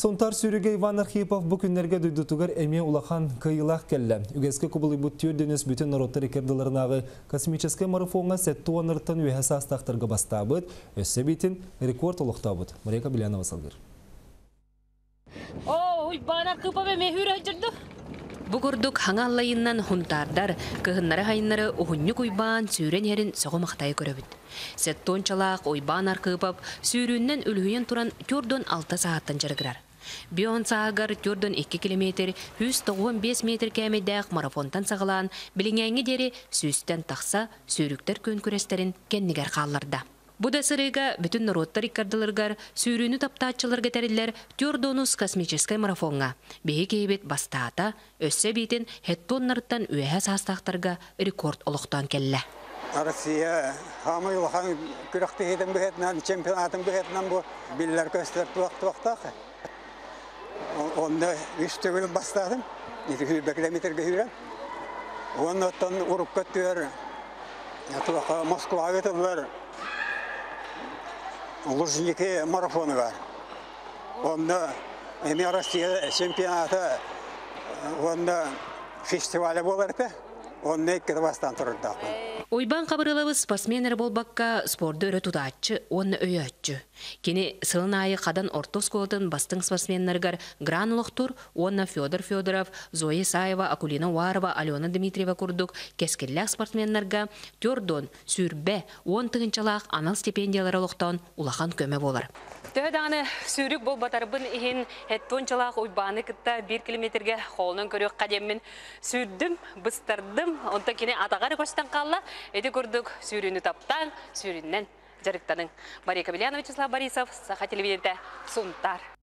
Сонтар сүйреге Иван Архипов бұл күнлерге дүйдітігер әме улахан кайылақ келі. Үгеске көбілі бұт түйірденес бүтін народтар екерділерінағы космический марафонға сәтті онырттан өйәсі астақтарға бастабыд, өсі бетін рекорд олықтабыд. Мария Кабелянова салғыр. Иван Архипов әме хүрі жүрді. Бұғырдық хаңалайыннан хунтардар, кығыннары хайыннары ұғыннық ойбан сүйрен ерін соғы мақтайы көрібіт. Сәттон чалақ ойбан Архипов сүйріннен үлгейен тұран түрден 6 сағаттан жарғырар. Бион сағығар түрден 2 километр, 195 метр кәмедәқ марафонтан сағылан, біліңәңі дері сүйістен тақса сүйріктер көн күрестерін кәннігер қалларда. Бұда сырыға бүтін народтар иккардылыргар сүйріні таптаатчыларға тәрілер түрдонус космическай марафонға. Бейі кейбет бастаата, өссі бейтін хеттоннарыттан өйә састақтарға рекорд олықтан келі. Россия хамы улахан күріқті хетін бұхетінен, чемпионатын бұхетінен бұл биллер көстер туақтақ. Онда үсті күлім бастадым, километрге хүрем. Оны оттан ұрып көттер, Москваға өтілер. Лужники марафоны бар. Онда Россия чемпионаты, онда фестивалі болырды. Онда еккеді бастан тұрырды. Ойбан қабырылығы спортсменер болбаққа спорды өрі тұтатчы, оны өйәтчі. Кені сылын айы қадан ортос қолдың бастың спортсменлергар Гран Лохтур, онна Федор Федоров, Зоя Саева, Акулина Уарова, Алена Дмитриева күрдік кескерләк спортсменлерга түрдон, сүрбе, 10 тығынчалақ анал стипендиялары лоқтан улахан көмі болар. Тәдәне сүрік бол батарбын иһин хеттончалақ ойбаны кытта 1 километрге қолынан көрек қадеммен сүрдім, быстардым, онта кені атағары көстен қалла, әді көрдік сүріні таптан, сүріннен жарықтаның. Мария Кабелянова, Вячеслав Борисов, Саха телевидениеде Сонтар.